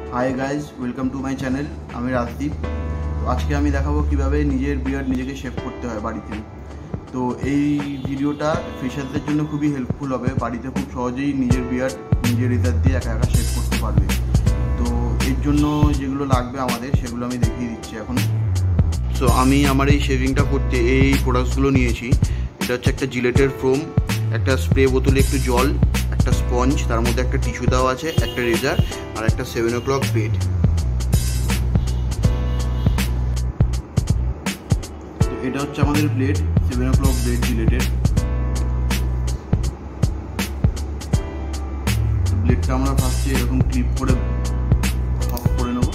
Hi guys welcome to my channel আমি রাজদীপ। তো আজকে আমি দেখাবো কিভাবে নিজের বিয়ার্ড নিজেকে শেভ করতে হয় বাড়িতে। তো এই ভিডিওটা ফ্রেশারদের জন্য খুবই হেল্পফুল হবে। বাড়িতে খুব সহজেই নিজের বিয়ার্ড নিজের রেজার দিয়ে একা একা শেভ করতে পারবে। তো এর জন্য যেগুলো লাগবে আমাদের সেগুলো আমি দেখিয়ে দিচ্ছি এখন। সো আমি আমার এই শেভিংটা করতে এই প্রোডাক্টসগুলো নিয়েছি। এটা হচ্ছে একটা জিলেটের ফোম, একটা স্প্রে বোতলে একটু জল, একটা স্পঞ্জ, তার মধ্যে একটা টিস্যু দেওয়া আছে, একটা রেজার আর একটা 7 o'clock ব্লেড। তো এটা হচ্ছে আমাদের ব্লেড, 7 o'clock ব্লেড জিলেটের। ব্লেডটা আমরা ফার্স্টে এরকম ক্লিপ করে অফ করে নেব।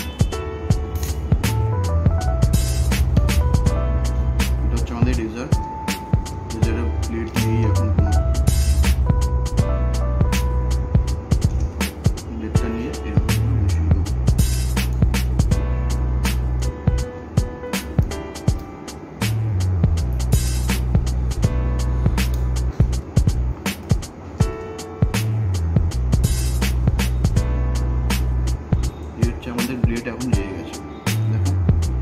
এটা হচ্ছে আমাদের রেজার, রেজারের ব্লেড নেই এখন কোনো। ব্লেডটা নিয়ে এরকম বসিয়ে দেবো। আমাদের ব্লেড এখন লেগে গেছে, দেখো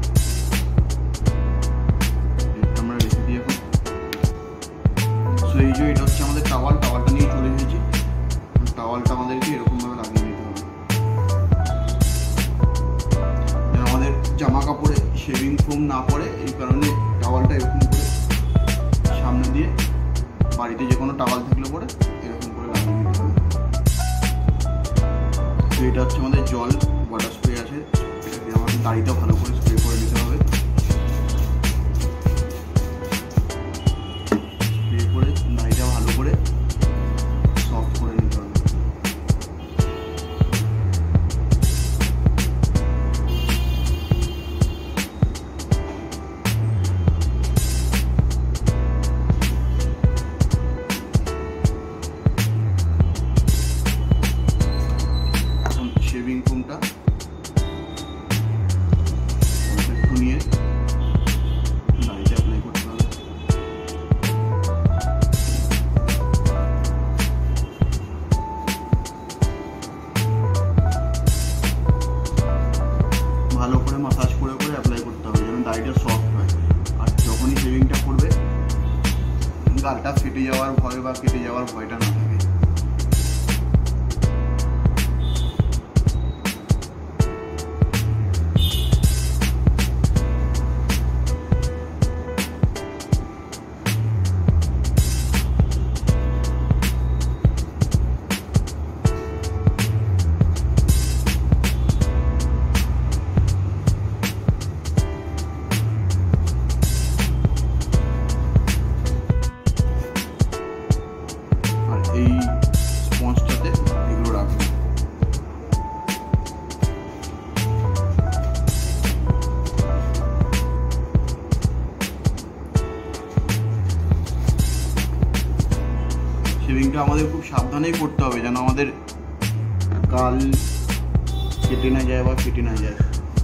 ব্লেডটা আমরা রেখে দিই এখন। সো এই যে এটা হচ্ছে আমাদের টাওয়ালটা নিয়ে চলে এসেছি। টাওয়ালটা আমাদেরকে এরকমভাবে লাগিয়ে নিতে হবে যেন আমাদের জামা কাপড়ে শেভিং ফোম না পড়ে। এই কারণে টাওয়ালটা এরকম করে সামনে দিয়ে বাড়িতে যে কোনো টাওয়াল থাকলে পরে এরকম করে লাগিয়ে নিতে হবে। তো এটা হচ্ছে আমাদের জল, ওয়াটার স্প্রে আছে, এটাকে আমাদের দাড়িটা ভালো করে স্প্রে করে নিতে হবে। স্প্রে করে দাড়িটা ভালো করে সফট করে নিতে হবে। এখন শেভিং ফোমটা একটু নিয়ে দাড়িতে অ্যাপ্লাই করতে হবে। ভালো করে মাসাজ করে করে অ্যাপ্লাই করতে হবে যেন দাড়িটা সফট হয়। আর যখনই শেভিংটা করবে গালটা ফেটে যাওয়ার ভয় বা কেটে যাওয়ার ভয়টা না থাকে। এই স্পঞ্জটাতে এগুলো রাখবো। শেভিংটা আমাদের খুব সাবধানেই করতে হবে যেন আমাদের গাল কেটে না যায় বা কেটে না যায়।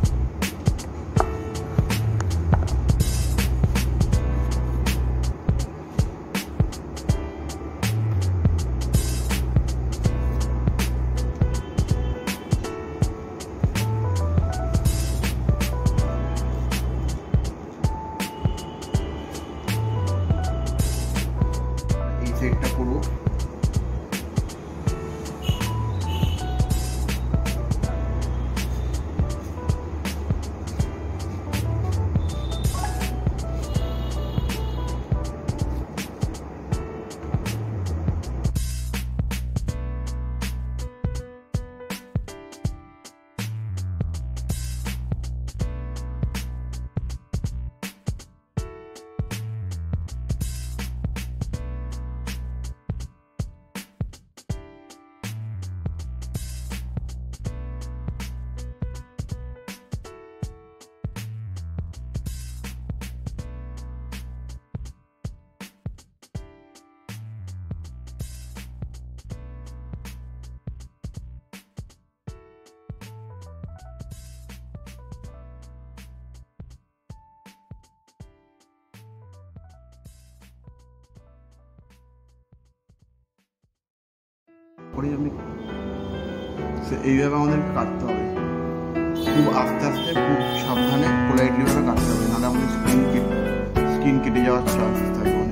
সেটটা করবো। করে আমি এইভাবে আমাদেরকে কাটতে হবে, খুব আস্তে আস্তে, খুব সাবধানে, পোলাইটলি ভাবে কাটতে হবে, নাহলে আমাদের স্কিন কেটে যাওয়ার চান্স থাকবে অনেক।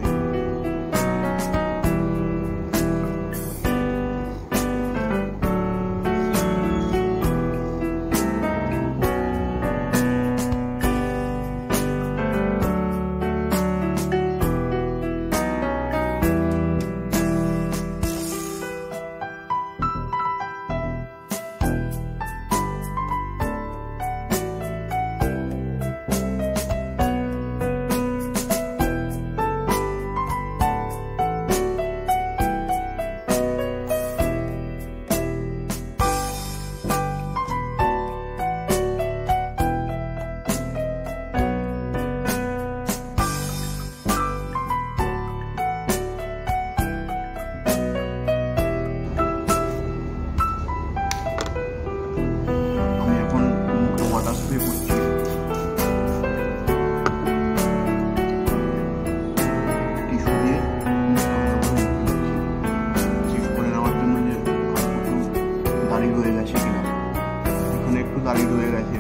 দাড়ি রয়ে গেছে।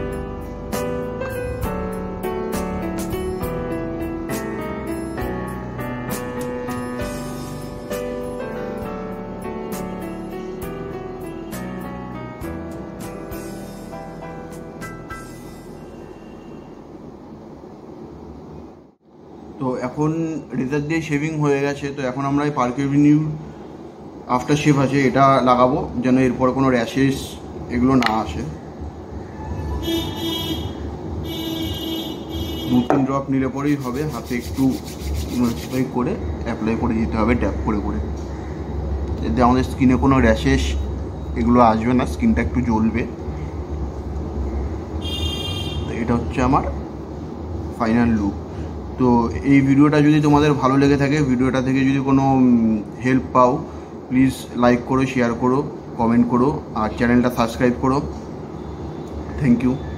তো এখন রেজার দিয়ে শেভিং হয়ে গেছে, তো এখন আমরা এই পার্ক এভিনিউ আফটার শেভ আছে এটা লাগাবো, যেন এরপর কোনো র্যাশেস এগুলো না আসে। 2-3 ড্রপ নিলে পরেই হবে, হাতে একটু ময়েশ্চারাইজ করে অ্যাপ্লাই করে দিতে হবে, ট্যাপ করে করে, এতে আমাদের স্কিনে কোনো র্যাশেস এগুলো আসবে না, স্কিনটা একটু জ্বলবে। তো এটা হচ্ছে আমার ফাইনাল লুক। তো এই ভিডিওটা যদি তোমাদের ভালো লেগে থাকে, ভিডিওটা থেকে যদি কোনো হেল্প পাও, প্লিজ লাইক করো, শেয়ার করো, কমেন্ট করো, আর চ্যানেলটা সাবস্ক্রাইব করো। Thank you.